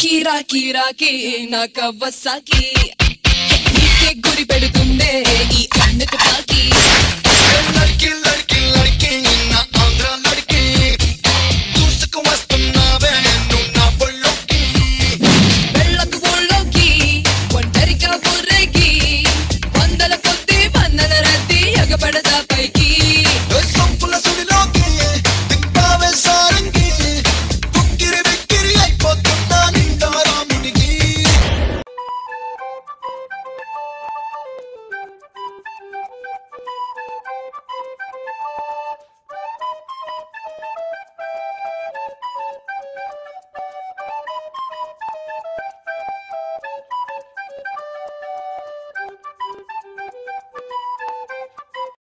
కిరాకి రాకి నా కవ్వసాకి నీకే గురి పెడుతుందే ఈ అన్నకు తాకి